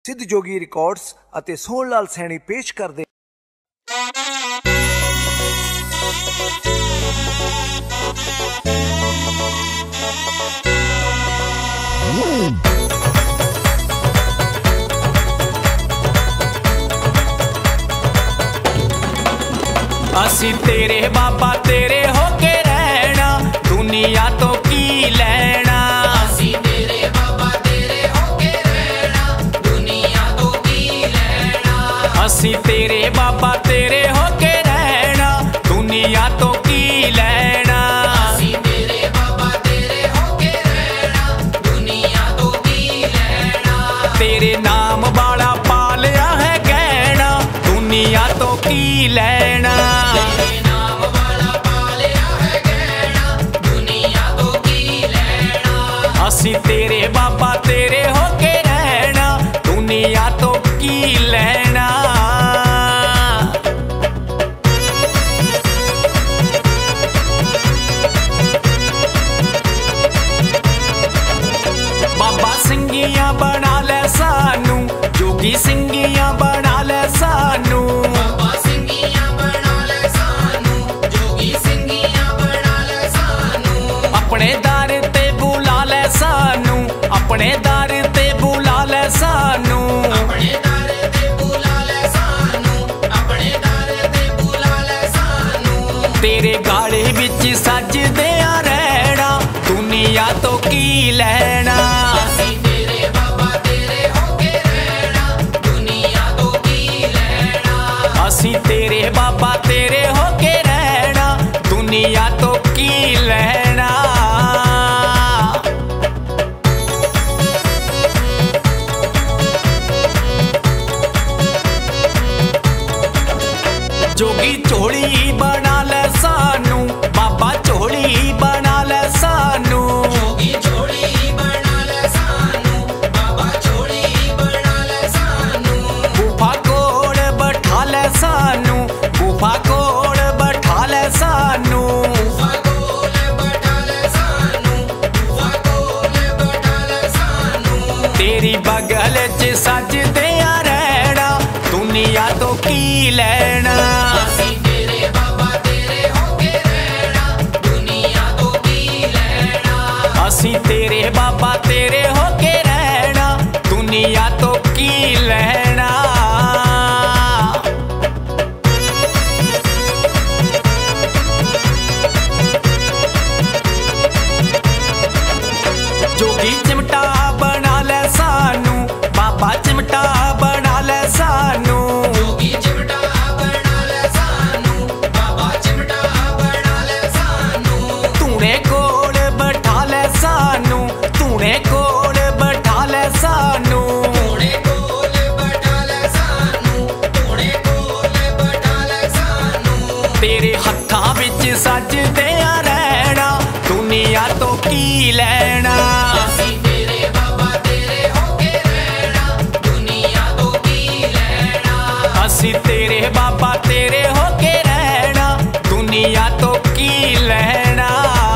सिद्ध जोगी रिकॉर्ड्स ਅਤੇ सोहन लाल सैनी पेश करते। असी तेरे बाबा तेरे होके रहना, दुनिया तो की लेना। असी तेरे बाबा तेरे होके रहना, दुनिया तो की लेना। असी तेरे बाबा तेरे होके रहना, दुनिया तो की लेना। असी तेरे बाबा तेरे होके रहना, दुनिया तो की लेना। तेरे नाम वाला पालिया है गहना, दुनिया तो की लेना। तेरे नाम वाला पालिया है गहना, दुनिया तो की लेना। असी तेरे बाबा तेरे होके रहना, दुनिया तो की लेना। बाबा सिंगियां बना ले सानू, जोगी सिंगियां बना ले सानू। बाबा सिंगियां बना ले सानू, जोगी सिंगियां बना ले सानू। अपने दर ते बुला ले सानू, अपने दर ते बुला ले सानू। अपने दर ते बुला ले सानू, अपने दर ते बुला ले सानू। तेरे गाड़े विच सजदे रहना, दुनिया तो की लेना। असी तेरे बाबा तेरे होके रहना, दुनिया तो की लेना। असी तेरे बाबा तेरे होके रहना, दुनिया तो की लेना। जोगी झोली बना ले सानू, बाबा झोली बना ले सानू। जोगी जोड़ी बना ले सानू, बाबा जोड़ी बना ले सानू। गुफा कोड़ बैठा ले सानू, गुफा कोड़ बैठा ले सानू। गुफा कोल बैठा ले सानू, गुफा कोल बैठा ले सानू। तेरी बगल च सजदे रहना, दुनिया तो की लेना। असी तेरे बाबा तेरे होके रहना, दुनिया तो की लेना। असी तेरे बाबा तेरे होके रहना, दुनिया तो की लेना। जोगी चिमटा बना ले सानू, बाबा चिमटा बना ले सानू। जोगी चिमटा बना ले सानू, बाबा चिमटा बना ले सानू। तूने कोल बैठा ले सानू, तूने कोल बैठा ले सानू। तूने कोल बैठा ले सानू, तूने कोल बैठा ले सानू। तेरे हत्थां विच सजदे रहना, दुनिया तो की लेना। असी तेरे बाबा तेरे होके रहना, दुनिया तो की लेना। असी तेरे बाबा तेरे होके रहना, दुनिया तो की लेना।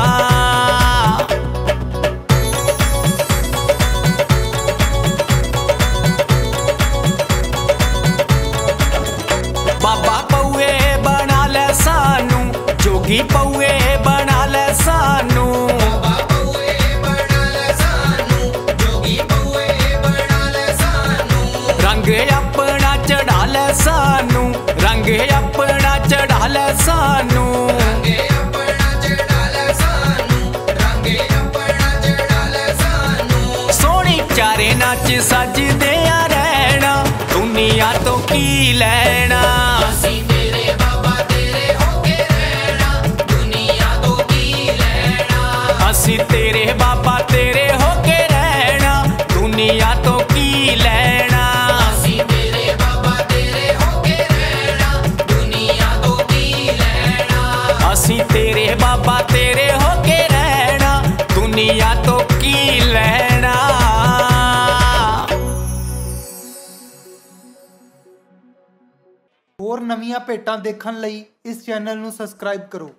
बाबा पौए बना ले सानू, जोगी पौए बना ले सानू। बाबा पौए बना ले सानू, जोगी पौए बना ले सानू। रंग अपना चढ़ा ले सानू, रंग अपना चढ़ा ले सानू। रंगे अपना चढ़ा ले सानू, रंगे अपना चढ़ा ले सानू। सोनी चारे नाच सजदे रहना, दुनिया तो की लेना। असी तेरे बाबा तेरे होके रहना, दुनिया तो की लेना। असी तेरे बाबा तेरे होके रहना, दुनिया तो की लेना। असी तेरे बाबा तेरे होके रहना, दुनिया तो की लेना। असी तेरे बाबा तेरे होके रहना, दुनिया तो की लेना। ਹੋਰ ਨਵੀਆਂ ਭੇਟਾਂ ਦੇਖਣ ਲਈ ਇਸ ਚੈਨਲ ਨੂੰ ਸਬਸਕ੍ਰਾਈਬ ਕਰੋ।